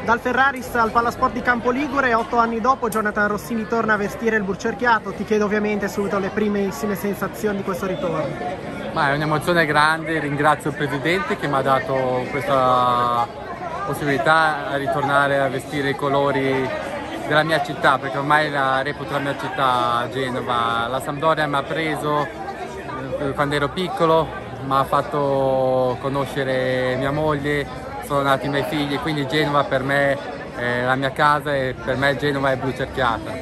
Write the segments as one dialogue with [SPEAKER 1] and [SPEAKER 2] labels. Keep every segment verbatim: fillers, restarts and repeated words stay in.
[SPEAKER 1] Dal Ferraris al Palasport di Campoligure, otto anni dopo Jonathan Rossini torna a vestire il Burcerchiato. Ti chiedo ovviamente subito le primissime sensazioni di questo ritorno.
[SPEAKER 2] Ma è un'emozione grande, ringrazio il Presidente che mi ha dato questa possibilità a ritornare a vestire i colori della mia città, perché ormai la reputo la mia città, Genova. La Sampdoria mi ha preso quando ero piccolo, mi ha fatto conoscere mia moglie, sono nati i miei figli, quindi Genova per me è la mia casa e per me Genova è Burcerchiata.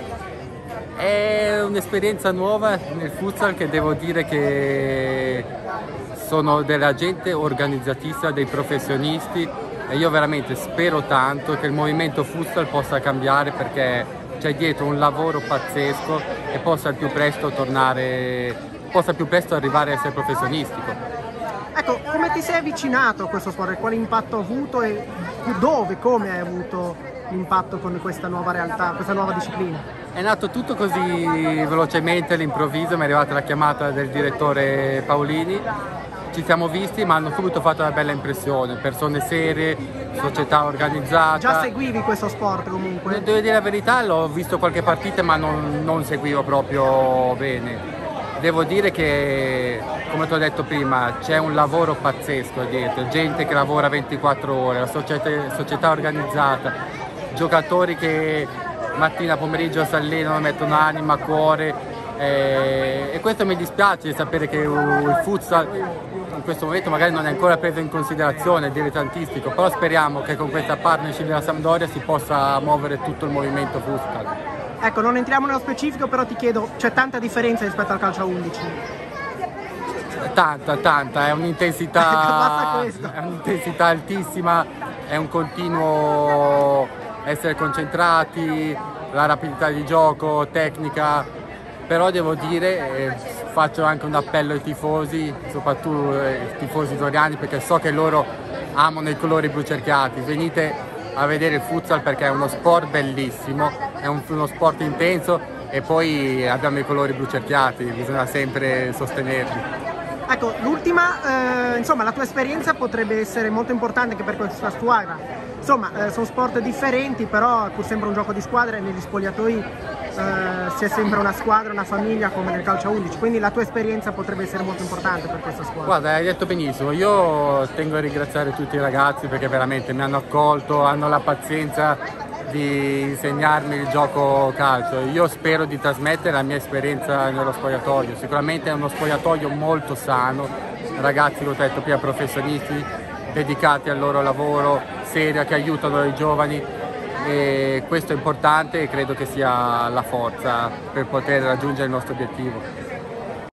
[SPEAKER 2] È un'esperienza nuova nel futsal che devo dire che sono della gente organizzatissima, dei professionisti, e io veramente spero tanto che il movimento futsal possa cambiare, perché c'è dietro un lavoro pazzesco e possa al più presto tornare, possa più presto arrivare a essere professionistico.
[SPEAKER 1] Ecco, come ti sei avvicinato a questo sport? Quale impatto ha avuto e dove, come hai avuto l'impatto con questa nuova realtà, questa nuova disciplina?
[SPEAKER 2] È nato tutto così velocemente, all'improvviso, mi è arrivata la chiamata del direttore Paolini, ci siamo visti, ma hanno subito fatto una bella impressione, persone serie, società organizzata.
[SPEAKER 1] Già seguivi questo sport comunque?
[SPEAKER 2] Devo dire la verità, l'ho visto qualche partita ma non, non seguivo proprio bene. Devo dire che, come ti ho detto prima, c'è un lavoro pazzesco dietro, gente che lavora ventiquattro ore, la società, società organizzata, giocatori che mattina, pomeriggio si allenano, mettono anima, cuore, eh, e questo mi dispiace sapere che il futsal in questo momento magari non è ancora preso in considerazione, è dilettantistico, però speriamo che con questa partnership della Sampdoria si possa muovere tutto il movimento futsal.
[SPEAKER 1] Ecco, non entriamo nello specifico, però ti chiedo, c'è tanta differenza rispetto al calcio a undici?
[SPEAKER 2] Tanta, tanta, è un'intensità
[SPEAKER 1] ecco,
[SPEAKER 2] è un'intensità altissima, è un continuo essere concentrati, la rapidità di gioco, tecnica, però devo dire, eh, faccio anche un appello ai tifosi, soprattutto ai tifosi doriani, perché so che loro amano i colori blucerchiati, venite a vedere il futsal perché è uno sport bellissimo, è un, uno sport intenso e poi abbiamo i colori blucerchiati, bisogna sempre sostenerli.
[SPEAKER 1] Ecco, l'ultima, eh, insomma, la tua esperienza potrebbe essere molto importante anche per questa squadra. Insomma, eh, sono sport differenti, però è pur sempre un gioco di squadra e negli spogliatoi eh, c'è sempre una squadra, una famiglia come nel calcio a undici, quindi la tua esperienza potrebbe essere molto importante per questa squadra.
[SPEAKER 2] Guarda, hai detto benissimo, io tengo a ringraziare tutti i ragazzi perché veramente mi hanno accolto, hanno la pazienza di insegnarmi il gioco calcio. Io spero di trasmettere la mia esperienza nello spogliatoio, sicuramente è uno spogliatoio molto sano, ragazzi, come ho detto prima, professionisti, dedicati al loro lavoro, seria, che aiutano i giovani, e questo è importante e credo che sia la forza per poter raggiungere il nostro obiettivo.